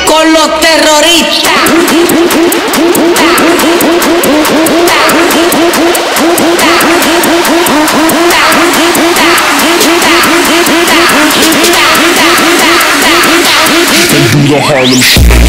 con los terroristas. And do the Harlem Shake.